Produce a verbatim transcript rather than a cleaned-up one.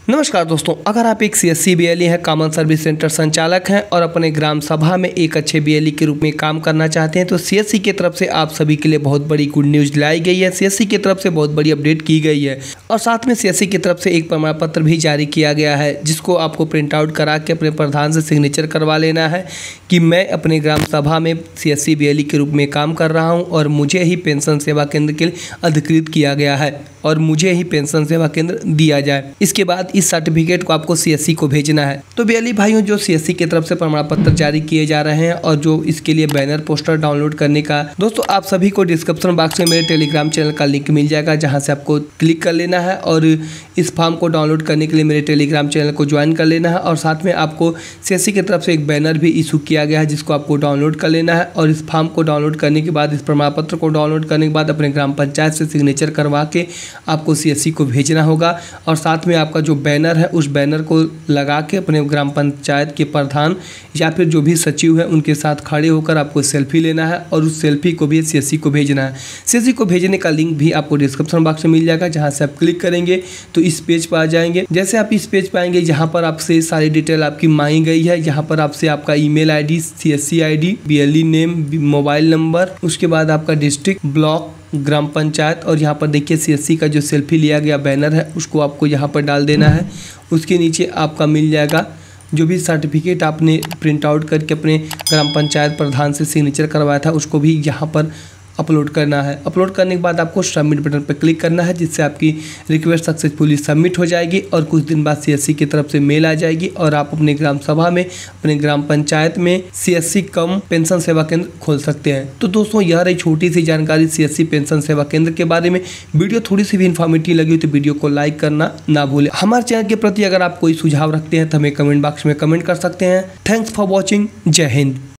नमस्कार दोस्तों, अगर आप एक सीएससी बीएलई हैं, कॉमन सर्विस सेंटर संचालक हैं और अपने ग्राम सभा में एक अच्छे बीएलई के रूप में काम करना चाहते हैं तो सीएससी की तरफ से आप सभी के लिए बहुत बड़ी गुड न्यूज़ लाई गई है। सीएससी की तरफ से बहुत बड़ी अपडेट की गई है और साथ में सीएससी की तरफ से एक प्रमाण पत्र भी जारी किया गया है, जिसको आपको प्रिंट आउट करा के अपने प्रधान से सिग्नेचर करवा लेना है कि मैं अपने ग्राम सभा में सीएससी बीएलई के रूप में काम कर रहा हूँ और मुझे ही पेंशन सेवा केंद्र के लिए अधिकृत किया गया है और मुझे ही पेंशन सेवा केंद्र दिया जाए। इसके बाद इस सर्टिफिकेट को आपको सीएससी को भेजना है। तो बीएलई भाइयों, जो सीएससी की तरफ से प्रमाण पत्र जारी किए जा रहे हैं और जो इसके लिए बैनर पोस्टर डाउनलोड करने का, दोस्तों आप सभी को डिस्क्रिप्शन बॉक्स में मेरे टेलीग्राम चैनल का लिंक मिल जाएगा, जहां से आपको क्लिक कर लेना है और इस फॉर्म को डाउनलोड करने के लिए मेरे टेलीग्राम चैनल को ज्वाइन कर लेना है। और साथ में आपको सीएससी की तरफ से एक बैनर भी इशू किया गया है, जिसको आपको डाउनलोड कर लेना है और इस फॉर्म को डाउनलोड करने के बाद, इस प्रमाण पत्र को डाउनलोड करने के बाद अपने ग्राम पंचायत से सिग्नेचर करवा के आपको सीएससी को भेजना होगा। और साथ में आपका जो बैनर है उस बैनर को लगा के अपने ग्राम पंचायत के प्रधान या फिर जो भी सचिव है उनके साथ खड़े होकर आपको सेल्फी लेना है और उस सेल्फी को भी सीएससी को भेजना है। सीएससी को भेजने का लिंक भी आपको डिस्क्रिप्शन बॉक्स में मिल जाएगा, जहां से आप क्लिक करेंगे तो इस पेज पर आ जाएंगे। जैसे आप इस पेज पर आएंगे, यहाँ पर आपसे सारी डिटेल आपकी मांगी गई है। यहाँ पर आपसे आपका email ID, CSC ID, BLE name, mobile number, उसके बाद आपका डिस्ट्रिक्ट, ब्लॉक, ग्राम पंचायत और यहाँ पर देखिए सीएससी का जो सेल्फी लिया गया बैनर है उसको आपको यहाँ पर डाल देना है। उसके नीचे आपका मिल जाएगा जो भी सर्टिफिकेट आपने प्रिंट आउट करके अपने ग्राम पंचायत प्रधान से सिग्नेचर करवाया था उसको भी यहाँ पर अपलोड करना है। अपलोड करने के बाद आपको सबमिट बटन पर क्लिक करना है, जिससे आपकी रिक्वेस्ट सक्सेसफुली सबमिट हो जाएगी और कुछ दिन बाद सीएससी की तरफ से मेल आ जाएगी और आप अपने ग्राम सभा में, अपने ग्राम पंचायत में सीएससी कम पेंशन सेवा केंद्र खोल सकते हैं। तो दोस्तों, यह रही छोटी सी जानकारी सीएससी पेंशन सेवा केंद्र के बारे में। वीडियो थोड़ी सी भी इन्फॉर्मेटिव लगी तो वीडियो को लाइक करना ना भूलें। हमारे चैनल के प्रति अगर आप कोई सुझाव रखते हैं तो हमें कमेंट बॉक्स में कमेंट कर सकते हैं। Thanks for watching. जय हिंद।